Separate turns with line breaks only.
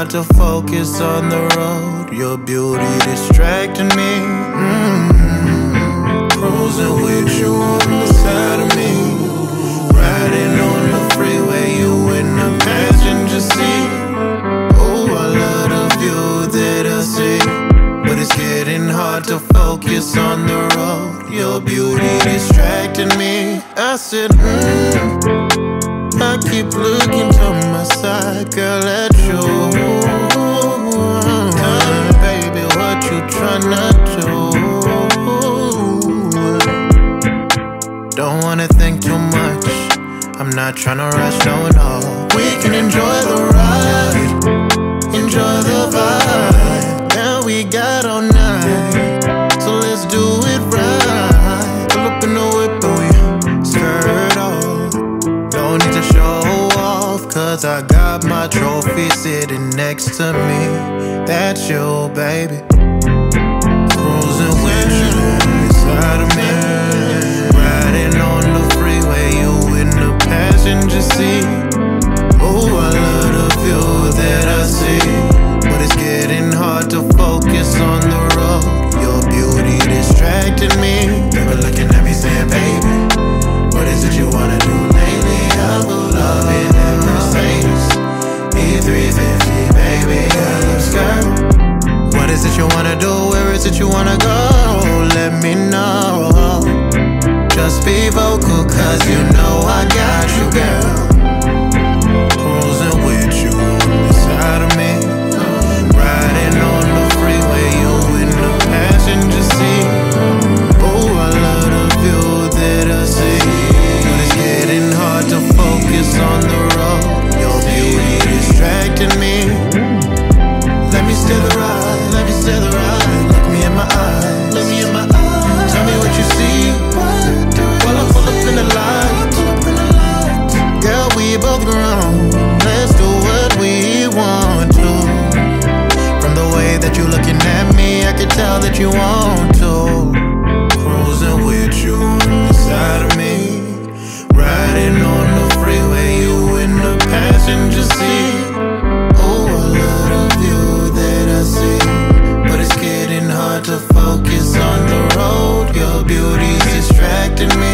to focus on the road. Your beauty distracting me. Cruising with you on the side of me. Riding on the freeway, you in the passenger seat. Oh, I love the view that I see, but it's getting hard to focus on the road. Your beauty distracting me. I said, I keep looking to my side, girl, at you. Tell me, baby, what you tryna do? Don't wanna think too much, I'm not tryna rush, no. We can enjoy the ride, enjoy the vibe. Now we got all night, so let's do it right. Pull up in the whip and we skirt off. Don't need to show off, cause I got my trophy sitting next to me. That's you, baby. Cruising with you inside of me. Riding on the freeway, you in the passenger seat. Oh, I love the view that I see, but it's getting hard to focus on the road. Your beauty distracting me. You were looking at me saying, baby, what is it you wanna do lately? I pulled up in that Mercedes E350, baby, I love skirt. What is it you wanna do? Where is it you wanna go? Let me know. Just be vocal, cause you know I got you, girl. Cruising with you on the side of me. Riding on the freeway, you in the passenger seat. Oh, I love the view that I see, but it's getting hard to focus on the road. Your beauty distracting me. Let me steer the ride, let me steer the ride. Look me in my eyes, look me in my eyes. Tell me what you see while I pull up in the light. Girl, we both grown, let's do what we want to. From the way that you looking at me, I can tell that you want to. Cruising with you on the side of me. Riding on the freeway, you in the passenger seat. Oh, I love the view that I see, but it's getting hard to focus on the road. Your beauty's distracting me.